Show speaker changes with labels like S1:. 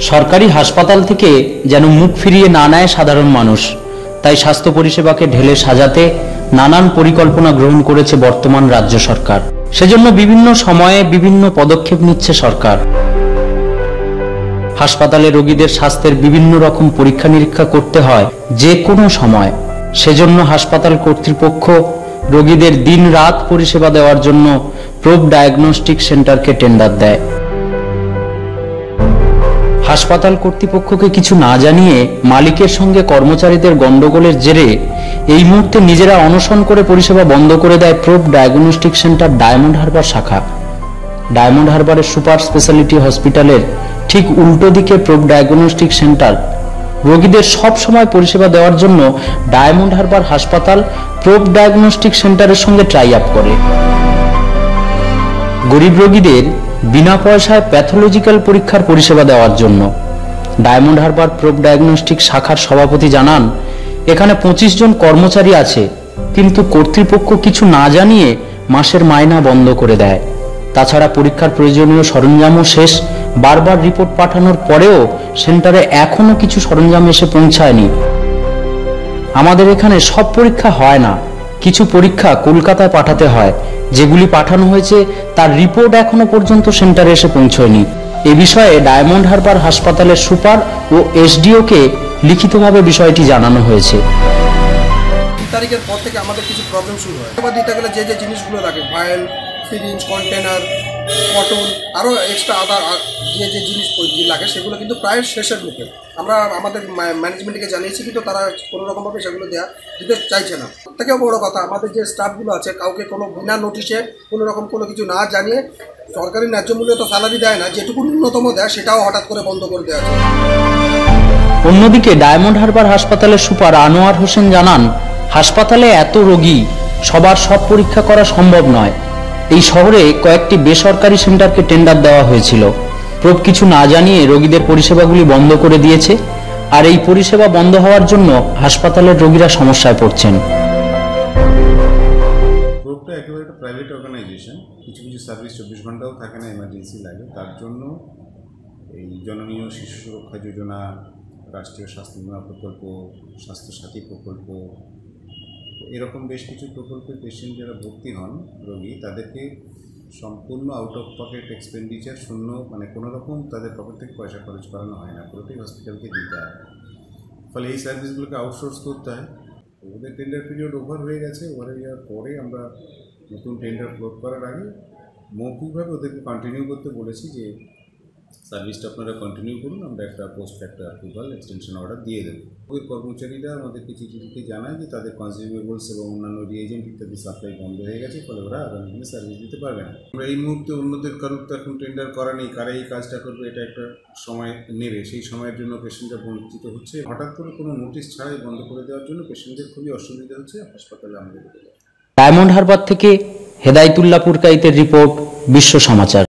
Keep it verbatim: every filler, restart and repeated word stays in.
S1: সরকারি হাসপাতাল থেকে যেন মুখ ফিরিয়ে না নেয় সাধারণ মানুষ, তাই স্বাস্থ্য পরিষেবাকে ঢেলে সাজাতে নানান পরিকল্পনা গ্রহণ করেছে বর্তমান রাজ্য সরকার। সেজন্য বিভিন্ন সময়ে বিভিন্ন পদক্ষেপ নিচ্ছে সরকার। হাসপাতালে রোগীদের স্বাস্থ্যের বিভিন্ন রকম পরীক্ষা নিরীক্ষা করতে হয় যে কোনো সময়। সেজন্য হাসপাতাল কর্তৃপক্ষ রোগীদের দিন রাত পরিষেবা দেওয়ার জন্য প্রোব ডায়াগনস্টিক সেন্টারকে টেন্ডার দেয়। হাসপাতাল কর্তৃপক্ষকে কিছু না জানিয়ে মালিকের সঙ্গে কর্মচারীদের গন্ডগোলের জেরে এই মুহূর্তে নিজেরা অনশন করে পরিষেবা বন্ধ করে দেয় Probe diagnostic centre Diamond Harbour শাখা। ডায়মন্ড হারবারের সুপার স্পেশালিটি হসপিটালের ঠিক উল্টো দিকে প্রোব ডায়াগনস্টিক সেন্টার রোগীদের সব সময় পরিষেবা দেওয়ার জন্য ডায়মন্ড হারবার হাসপাতাল প্রোব ডায়াগনস্টিক সেন্টারের সঙ্গে টাই আপ করে। গরিব রোগীদের বিনা পয়সায় প্যাথোলজিক্যাল পরীক্ষার পরিষেবা দেওয়ার জন্য ডায়মন্ড হারবার প্রোব ডায়াগনস্টিক শাখার সভাপতি জানান, এখানে পঁচিশ জন কর্মচারী আছে, কিন্তু কর্তৃপক্ষ কিছু না জানিয়ে মাসের মাইনা বন্ধ করে দেয়। তাছাড়া পরীক্ষার প্রয়োজনীয় সরঞ্জামও শেষ। বারবার রিপোর্ট পাঠানোর পরেও সেন্টারে এখনো কিছু সরঞ্জাম এসে পৌঁছায়নি। আমাদের এখানে সব পরীক্ষা হয় না, কিছু পরীক্ষা কলকাতায় পাঠাতে হয়, যেগুলি পাঠানো হয়েছে তার রিপোর্ট এখনো পর্যন্ত সেন্টারে এসে পৌঁছয়নি। এ বিষয়ে ডায়মন্ড হারবার হাসপাতালের সুপার ও এসডিওকে লিখিতভাবে বিষয়টি জানানো হয়েছে।
S2: তারিখের পর থেকে আমাদের কিছু প্রবলেম শুরু হয়। এবার দিতে গেলে যে যে জিনিসগুলো লাগে, ভায়েল, সিরিঞ্জ, কন্টেনার, কটন, আরও এক্সট্রা আদার যে যে জিনিস লাগে সেগুলো কিন্তু প্রায় শেষের মুখে। আমরা আমাদের ম্যানেজমেন্টকে জানিয়েছি, কিন্তু তারা কোনো রকমভাবে সেগুলো দেওয়া দিতে চাইছে না। থেকেও বড়ো কথা, আমাদের যে স্টাফগুলো আছে কাউকে কোনো বিনা নোটিশে কোনো রকম কোনো কিছু না জানিয়ে, সরকারি ন্যায্য মূল্যে তো স্যালারি দেয় না, যেটুকু ন্যূনতম দেয় সেটাও হঠাৎ করে বন্ধ করে দেওয়া যায়।
S1: অন্যদিকে ডায়মন্ড হারবার হাসপাতালের সুপার আনোয়ার হোসেন জানান, হাসপাতালে এত রোগী, সবার সব পরীক্ষা করা সম্ভব নয়। এই শহরে কয়েকটি বেসরকারি সেন্টারকে টেন্ডার দেওয়া হয়েছিল। প্রোব কিছু না জানিয়ে রোগীদের পরিষেবাগুলি বন্ধ করে দিয়েছে, আর এই পরিষেবা বন্ধ হওয়ার জন্য হাসপাতালের রোগীরা সমস্যায় পড়ছেন।
S3: প্রোবটা একেবারে একটা প্রাইভেট অর্গানাইজেশন, কিছু কিছু সার্ভিস চব্বিশ ঘন্টাও থাকে না, এমার্জেন্সি লাগে। তার জন্য এই জননীয় শিশু সুরক্ষা যোজনা, রাষ্ট্রীয় স্বাস্থ্য বীমা প্রকল্প, স্বাস্থ্যসাথী প্রকল্প, এরকম বেশ কিছু প্রকল্পের পেশেন্ট যারা ভর্তি হন রোগী, তাদেরকে সম্পূর্ণ আউট অফ পকেট এক্সপেন্ডিচার শূন্য, মানে কোনো রকম তাদের পকেট থেকে পয়সা খরচ করানো হয় না, পুরোটাই হসপিটালকে দিতে হয়। ফলে এই সার্ভিসগুলোকে আউটসোর্স করতে হয়। ওদের টেন্ডার পিরিয়ড ওভার হয়ে গেছে। ওভার হয়ে যাওয়ার পরে আমরা নতুন টেন্ডার ফ্লোট করার আগে মৌখিকভাবে ওদেরকে কন্টিনিউ করতে বলেছি যে সার্ভিসটা আপনারা কন্টিনিউ করুন, আমরা একটা post factor approval extension order দিয়ে দেবো। ওই কর্মচারীরা আমাদেরকে চিঠি লিখে জানায় যে তাদের কনজিউমেবলস এবং অন্যান্য রিএজেন্ট ইত্যাদি সাপ্লাই বন্ধ হয়ে গেছে, ফলে ওরা আগামী দিনে সার্ভিস দিতে পারবে না। আমরা এই মুহূর্তে অন্যদের কারোর তো এখন টেন্ডার করা নেই, কারা এই কাজটা করবে এটা একটা সময় নেবে, সেই সময়ের জন্য পেশেন্টরা বঞ্চিত হচ্ছে। হঠাৎ করে কোনো নোটিশ ছাড়াই বন্ধ করে দেওয়ার জন্য পেশেন্টদের খুবই অসুবিধা হচ্ছে হাসপাতালে আমাদের।
S1: ডায়মন্ড হারবার থেকে হেদায়েতুল্লাহ পুরকাইতের রিপোর্ট, বিশ্ব সমাচার।